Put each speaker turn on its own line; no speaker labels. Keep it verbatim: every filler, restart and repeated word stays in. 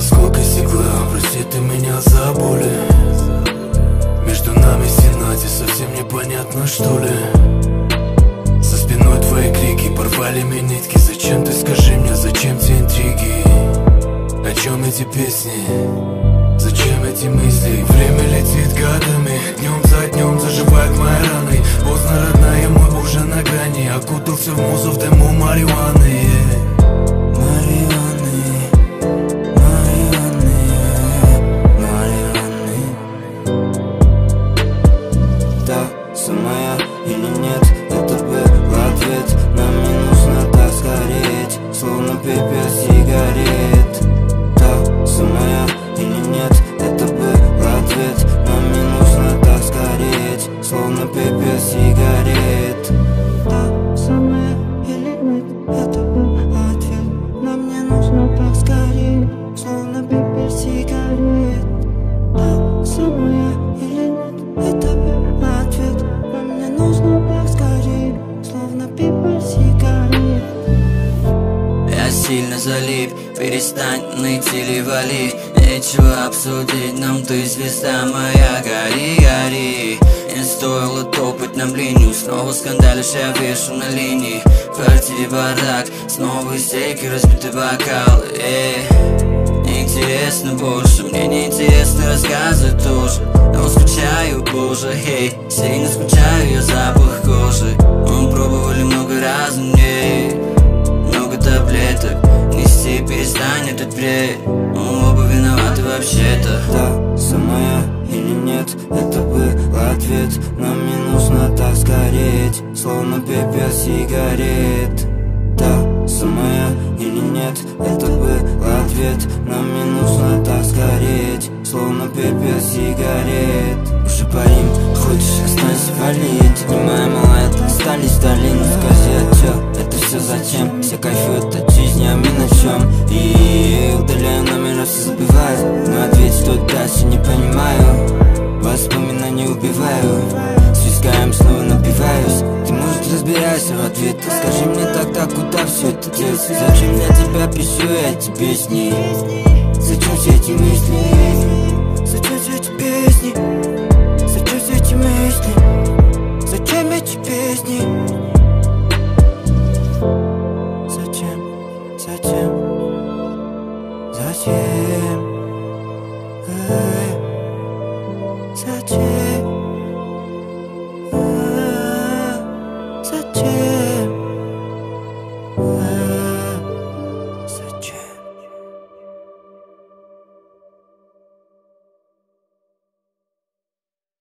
осколка стекла, прости ты меня за боли. Между нами стена, тебе совсем непонятно, что ли. За спиной твои крики порвали мне нитки. Зачем ты, скажи мне, зачем те интриги? О чем эти песни? Зачем эти мысли? Время летит годами, днем за днем заживают мои раны. Поздно, родная, мы уже на грани. Окутался в музу в дыму марихуаны. Марихуаны, марихуаны, марихуаны.
Та самая или нет, это был ответ. Нам не нужно так сгореть, словно пепел сигарет. Та самая или нет, это был ответ. Нам не нужно так сгореть, словно пепел сигарет. Та самая или нет, это был ответ. Нам не нужно так сгореть, словно пепел сигарет. Та самая или нет, это был ответ. Нам не нужно так сгореть, словно пепел сигарет.
Я сильно залип, перестань ныть или вали. Нечего обсудить нам, ты звезда моя, гори, гори. Не стоило топать нам линию, снова скандалишь, я вешу на линии. В квартире бардак, снова истерики, разбитый бокал. Эй, неинтересно больше, мне неинтересны рассказы тоже. Но скучаю, боже, эй, сильно скучаю, я запах кожи. Мы пробовали много раз, мне много таблеток. Нести перестань этот бред, мы оба виноваты вообще-то.
Та самая или нет, это был ответ. Нам не нужно так сгореть, словно пепел сигарет. Та самая или нет, это был ответ. Нам не нужно так сгореть, словно пепел сигарет. Уже парим, хочешь, останься валить. Понимаю, малая, остались долины. Скажи, а чё, это все зачем? Все кайфуют от жизни, а мы на чем? И удаляю номера, все забиваю. Но ответь, что дальше, не понимаю. Воспоминания убиваю, свискаем, снова напиваюсь. Ты, может, разбираешься в ответах. Скажи мне тогда, куда все это делся? Зачем я тебя пишу, эти песни? Зачем все эти мысли? Зачем все эти песни? Зачем все эти мысли? Зачем эти песни? Зачем? Зачем? Зачем? Эй, зачем?